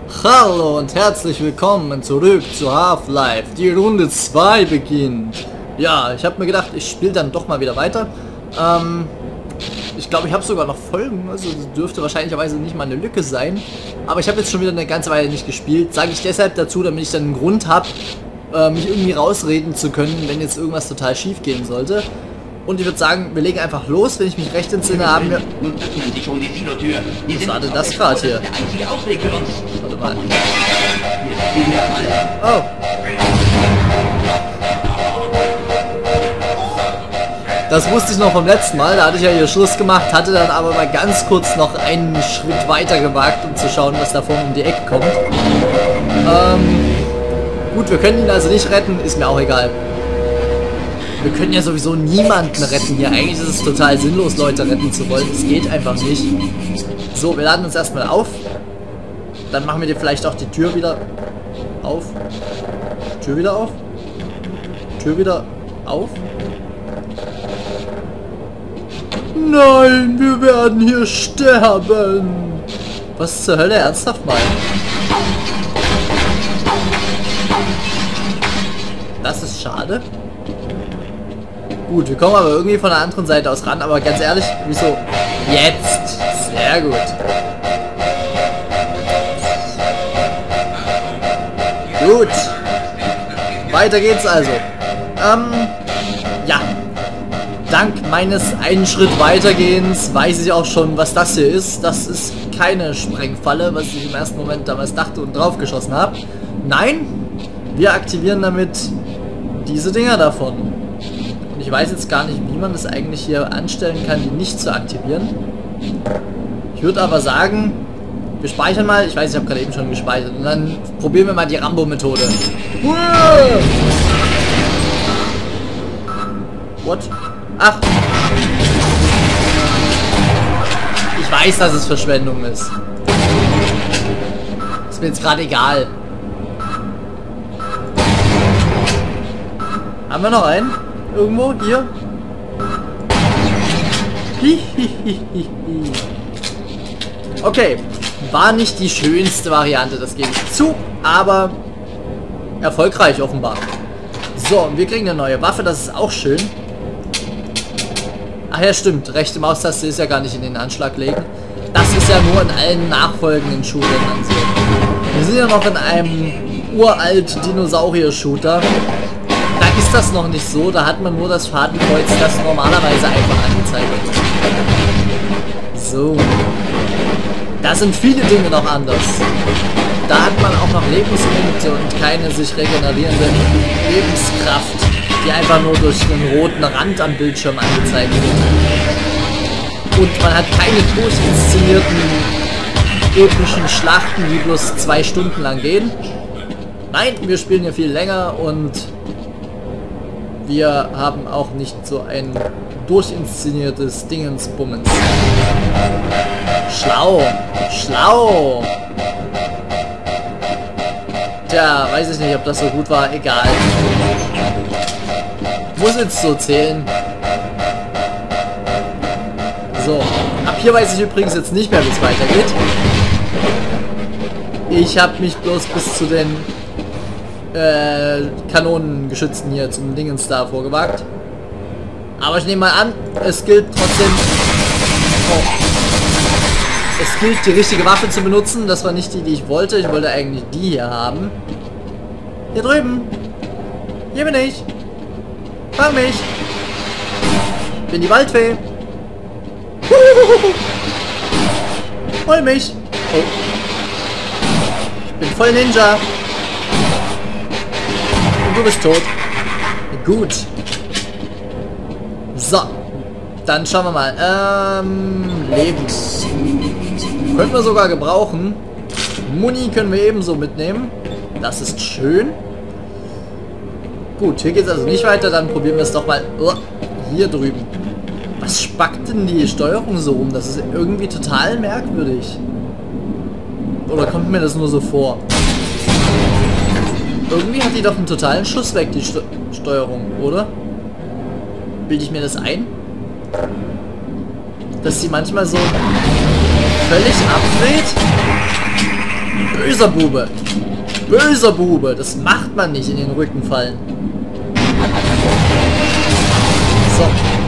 Hallo und herzlich willkommen zurück zu Half-Life. Die Runde 2 beginnt. Ja, ich habe mir gedacht, ich spiele dann doch mal wieder weiter. Ich glaube, ich habe sogar noch Folgen, also das dürfte wahrscheinlicherweise nicht mal eine Lücke sein. Aber ich habe jetzt schon wieder eine ganze Weile nicht gespielt. Sage ich deshalb dazu, damit ich dann einen Grund habe, mich irgendwie rausreden zu können, wenn jetzt irgendwas total schief gehen sollte. Und ich würde sagen, wir legen einfach los, wenn ich mich recht entsinne, haben wir... Was war denn das gerade hier? Warte mal. Oh. Das wusste ich noch vom letzten Mal, da hatte ich ja hier Schluss gemacht, hatte dann aber mal ganz kurz noch einen Schritt weiter gewagt, um zu schauen, was da vorne um die Ecke kommt. Gut, wir können ihn also nicht retten, ist mir auch egal. Wir können ja sowieso niemanden retten hier. Eigentlich ist es total sinnlos, Leute retten zu wollen. Es geht einfach nicht. So, wir laden uns erstmal auf. Dann machen wir dir vielleicht auch die Tür wieder auf. Tür wieder auf. Tür wieder auf. Nein, wir werden hier sterben. Was zur Hölle? Ernsthaft mal? Das ist schade. Gut, wir kommen aber irgendwie von der anderen Seite aus ran, aber ganz ehrlich, wieso? Jetzt! Sehr gut. Gut. Weiter geht's also. Ja. Dank meines einen Schritt weitergehens weiß ich auch schon, was das hier ist. Das ist keine Sprengfalle, was ich im ersten Moment damals dachte und drauf geschossen habe. Nein, wir aktivieren damit diese Dinger davon. Ich weiß jetzt gar nicht, wie man das eigentlich hier anstellen kann, die nicht zu aktivieren. Ich würde aber sagen, wir speichern mal. Ich weiß, ich habe gerade eben schon gespeichert. Und dann probieren wir mal die Rambo-Methode. What? Ach. Ich weiß, dass es Verschwendung ist. Ist mir jetzt gerade egal. Haben wir noch einen? Irgendwo? Hier? Okay. War nicht die schönste Variante, das gebe ich zu, aber erfolgreich offenbar. So, und wir kriegen eine neue Waffe, das ist auch schön. Ach ja, stimmt. Rechte Maustaste ist ja gar nicht in den Anschlag legen. Das ist ja nur in allen nachfolgenden Shootern so. Wir sind ja noch in einem uralt Dinosaurier-Shooter. Da ist das noch nicht so, da hat man nur das Fadenkreuz, das normalerweise einfach angezeigt wird. So. Da sind viele Dinge noch anders. Da hat man auch noch Lebenspunkte und keine sich regenerierende Lebenskraft, die einfach nur durch einen roten Rand am Bildschirm angezeigt wird. Und man hat keine durchinszenierten epischen Schlachten, die bloß 2 Stunden lang gehen. Nein, wir spielen hier viel länger und wir haben auch nicht so ein durchinszeniertes Dingensbummens. Schlau. Schlau. Tja, weiß ich nicht, ob das so gut war. Egal. Muss jetzt so zählen. So. Ab hier weiß ich übrigens jetzt nicht mehr, wie es weitergeht. Ich habe mich bloß bis zu den Kanonengeschützen hier zum Dingens da vorgewagt. Aber ich nehme mal an, es gilt trotzdem... Oh. Es gilt, die richtige Waffe zu benutzen. Das war nicht die, die ich wollte. Ich wollte eigentlich die hier haben. Hier drüben. Hier bin ich. Fang mich. Ich bin die Waldfee. Hol mich. Oh. Ich bin voll Ninja. Du bist tot. Gut. So. Dann schauen wir mal. Leben. Können wir sogar gebrauchen. Muni können wir ebenso mitnehmen. Das ist schön. Gut, hier geht es also nicht weiter. Dann probieren wir es doch mal hier drüben. Was spackt denn die Steuerung so rum? Das ist irgendwie total merkwürdig. Oder kommt mir das nur so vor? Irgendwie hat die doch einen totalen Schuss weg, die Steuerung, oder? Bilde ich mir das ein? Dass sie manchmal so völlig abdreht? Böser Bube. Böser Bube. Das macht man nicht, in den Rücken fallen. So.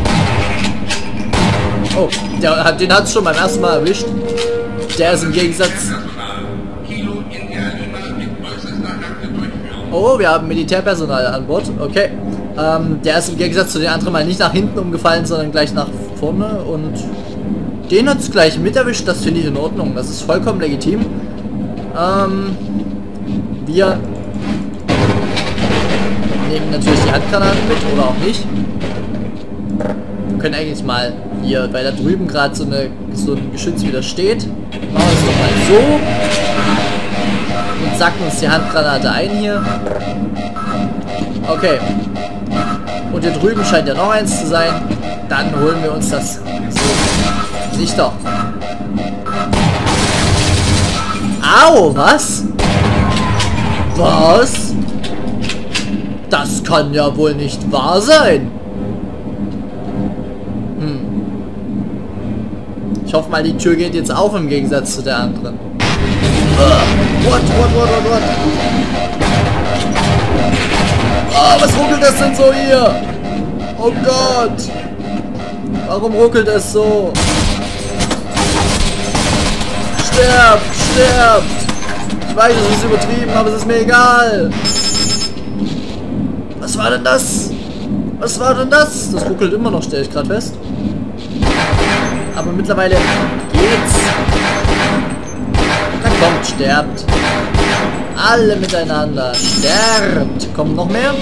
Oh, den hat es schon beim ersten Mal erwischt. Der ist im Gegensatz... Oh, wir haben Militärpersonal an Bord. Okay. Der ist im Gegensatz zu den anderen mal nicht nach hinten umgefallen, sondern gleich nach vorne. Und den hat es gleich mit erwischt. Das finde ich in Ordnung. Das ist vollkommen legitim. Wir nehmen natürlich die Handgranaten mit oder auch nicht. Wir können eigentlich mal hier, weil da drüben gerade so ein Geschütz wieder steht. Machen wir es doch mal so. Und sacken uns die Handgranate ein hier. Okay. Und hier drüben scheint ja noch eins zu sein. Dann holen wir uns das. So. Nicht doch. Au, was? Was? Das kann ja wohl nicht wahr sein. Ich hoffe mal, die Tür geht jetzt auf im Gegensatz zu der anderen. What? Oh, was ruckelt das denn so hier? Oh Gott. Warum ruckelt es so? Sterbt! Ich weiß, es ist übertrieben, aber es ist mir egal. Was war denn das? Das ruckelt immer noch, stelle ich gerade fest. Aber mittlerweile geht's. Na kommt, sterbt. Alle miteinander. Sterbt. Kommt noch mehr?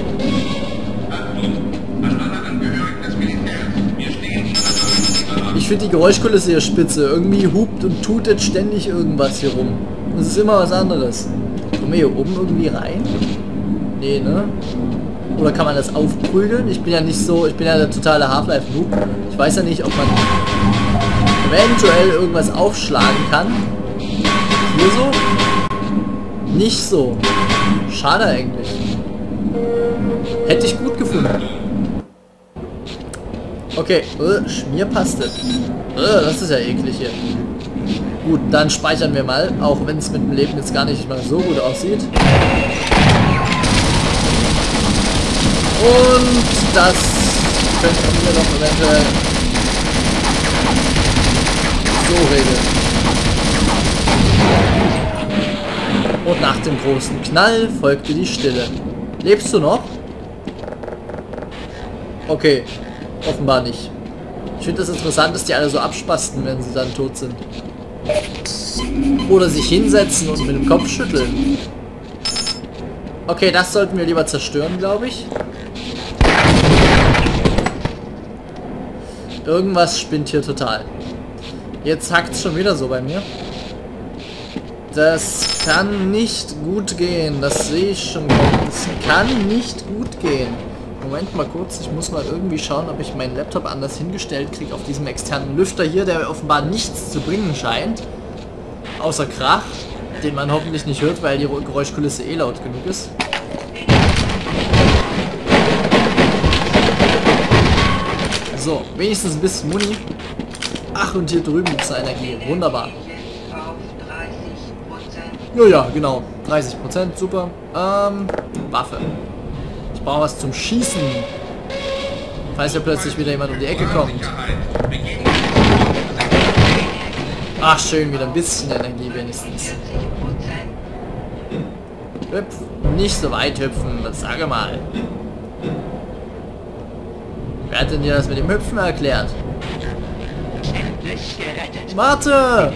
Ich finde die Geräuschkulisse hier spitze. Irgendwie hupt und tutet ständig irgendwas hier rum. Und es ist immer was anderes. Kommen wir hier oben irgendwie rein? Nee, ne? Oder kann man das aufprügeln? Ich bin ja der totale Half-Life-Noob. Ich weiß ja nicht, ob man eventuell irgendwas aufschlagen kann. Hier so? Nicht so. Schade eigentlich. Hätte ich gut gefunden. Okay, Schmierpaste. Das ist ja eklig hier. Gut, dann speichern wir mal, auch wenn es mit dem Leben jetzt gar nicht mal so gut aussieht. Und das könnten wir doch eventuell so regeln. Und nach dem großen Knall folgte die Stille. Lebst du noch? Okay, offenbar nicht. Ich finde das interessant, dass die alle so abspasten, wenn sie dann tot sind. Oder sich hinsetzen und mit dem Kopf schütteln. Okay, das sollten wir lieber zerstören, glaube ich. Irgendwas spinnt hier total. Jetzt hackt es schon wieder so bei mir. Das kann nicht gut gehen. Das sehe ich schon. Das kann nicht gut gehen. Moment mal kurz. Ich muss mal irgendwie schauen, ob ich meinen Laptop anders hingestellt kriege auf diesem externen Lüfter hier, der offenbar nichts zu bringen scheint. Außer Krach, den man hoffentlich nicht hört, weil die Geräuschkulisse eh laut genug ist. So, wenigstens ein bisschen Muni. Ach, und hier drüben gibt es Energie. Wunderbar. Ja, genau. 30%, super. Waffe. Ich brauche was zum Schießen. Falls ja plötzlich wieder jemand um die Ecke kommt. Ach, schön, wieder ein bisschen Energie wenigstens. Hüpf. Nicht so weit hüpfen, sage mal. Wer hat denn dir das mit dem Hüpfen erklärt? Warte!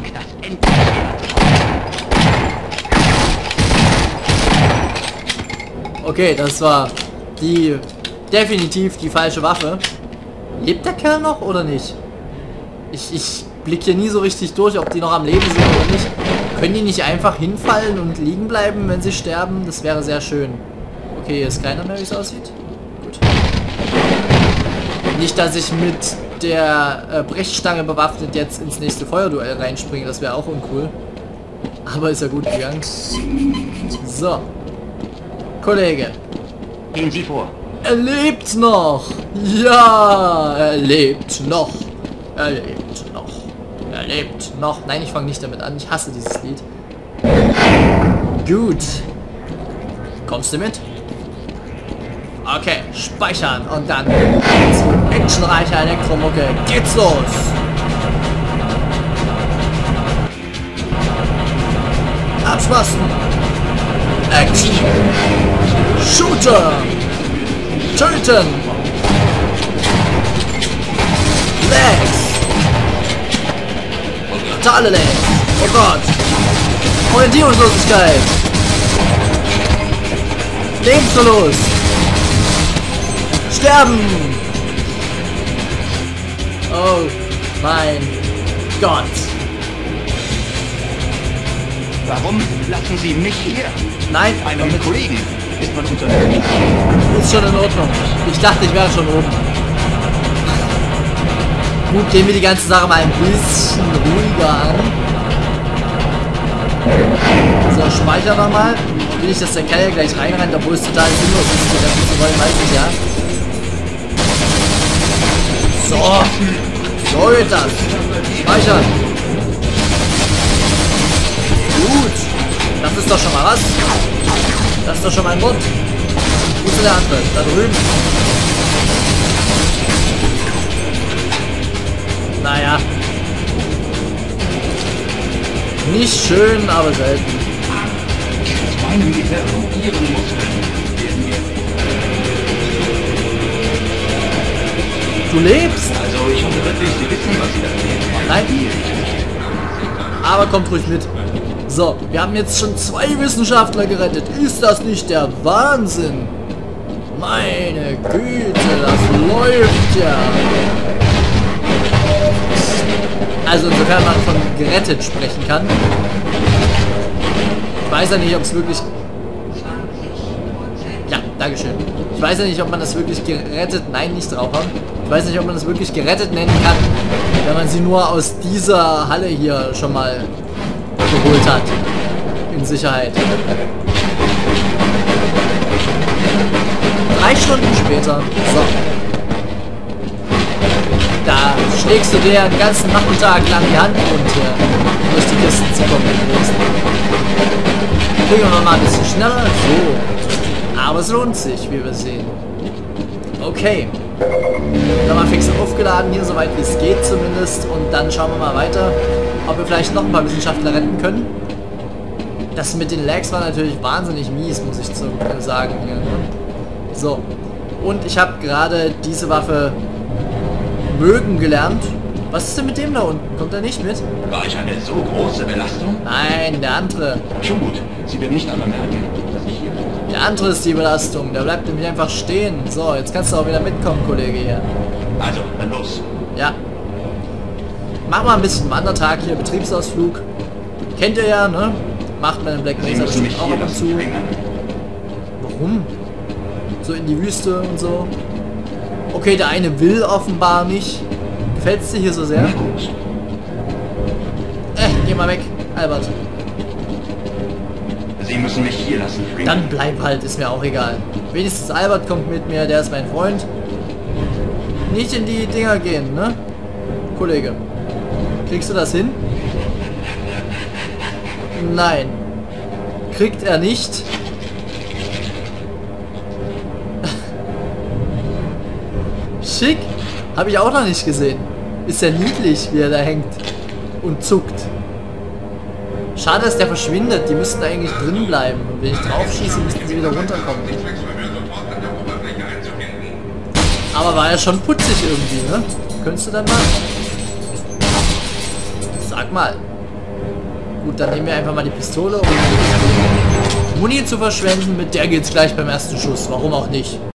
Okay, das war definitiv die falsche Waffe. Lebt der Kerl noch oder nicht? Ich blicke hier nie so richtig durch, ob die noch am Leben sind oder nicht. Können die nicht einfach hinfallen und liegen bleiben, wenn sie sterben? Das wäre sehr schön. Okay, hier ist keiner mehr, wie es aussieht. Gut. Nicht, dass ich mit der Brechstange bewaffnet jetzt ins nächste Feuerduell reinspringe, das wäre auch uncool. Aber ist ja gut gegangen. So. Kollege. Gehen Sie vor. Er lebt noch. Ja, er lebt noch. Er lebt noch. Er lebt noch. Nein, ich fange nicht damit an. Ich hasse dieses Lied. Gut. Kommst du mit? Okay, speichern und dann zu actionreicher Elektromucke. Geht's los! Abspassen! Action! Shooter! Töten! Legs! Totale Legs! Oh Gott! Orientierungslosigkeit! Lebensverlust! Sterben! Oh mein Gott! Warum lassen Sie mich hier? Nein, Einem Kollegen ist man unterwegs. ist schon in Ordnung. Ich dachte, ich wäre schon oben. Gut, gehen wir die ganze Sache mal ein bisschen ruhiger an. So, speichern nochmal. Will ich, dass der Kerl gleich reinrennt, obwohl es total sinnlos ist, die ganze zu wollen, weiß ich ja. So geht das. Speichern. Gut. Das ist doch schon mal was. Das ist doch schon mal ein Mund. Wo ist der andere? Da drüben. Naja. Nicht schön, aber selten. Aus meinem Gehirn und Ihren Muskeln werden wir. Du lebst? Also ich hoffe wirklich, Sie wissen, was Sie da sehen. Nein. Aber kommt ruhig mit. So, wir haben jetzt schon 2 Wissenschaftler gerettet. Ist das nicht der Wahnsinn? Meine Güte, das läuft ja. Also insofern man von gerettet sprechen kann. Ich weiß ja nicht, ob es wirklich... Ja, dankeschön. Ich weiß ja nicht, ob man das wirklich gerettet... Nein, nicht Raucher. Ich weiß nicht, ob man das wirklich gerettet nennen kann, wenn man sie nur aus dieser Halle hier schon mal geholt hat. In Sicherheit. 3 Stunden später. So. Da schlägst du dir den ganzen Nachmittag lang die Hand und durch die Kisten zu kommen. Kriegen wir mal ein bisschen schneller. So. Aber es lohnt sich, wie wir sehen. Okay. Dann mal fix aufgeladen hier, soweit wie es geht zumindest. Und dann schauen wir mal weiter, ob wir vielleicht noch ein paar Wissenschaftler retten können. Das mit den Lags war natürlich wahnsinnig mies, muss ich sagen hier. Ne? So. Und ich habe gerade diese Waffe mögen gelernt. Was ist denn mit dem da unten? Kommt er nicht mit? War ich eine so große Belastung? Nein, der andere. Schon gut. Sie werden nicht einmal merken, dass ich hier bin. Der andere ist die Belastung. Der bleibt nämlich einfach stehen. So, jetzt kannst du auch wieder mitkommen, Kollege hier. Also, dann los. Ja. Mach mal ein bisschen Wandertag hier, Betriebsausflug. Kennt ihr ja, ne? Macht man in Black Sie Mesa müssen mich auch hier ab und lassen zu. bringen. Warum? So in die Wüste und so. Okay, der eine will offenbar nicht. Gefällt es dir hier so sehr? Na gut. Geh mal weg, Albert. Sie müssen mich hier lassen bringen. Dann bleib halt, ist mir auch egal. Wenigstens Albert kommt mit mir, der ist mein Freund. Nicht in die Dinger gehen, ne? Kollege. Kriegst du das hin? Nein. Kriegt er nicht. Schick. Habe ich auch noch nicht gesehen. Ist ja niedlich, wie er da hängt. Und zuckt. Schade, dass der verschwindet. Die müssten eigentlich drin bleiben. Und wenn ich drauf schieße, müssten sie wieder runterkommen. Aber war ja schon putzig irgendwie, ne? Könntest du dann mal? Sag mal. Gut, dann nehmen wir einfach mal die Pistole, um Muni zu verschwenden. Mit der geht's gleich beim ersten Schuss. Warum auch nicht?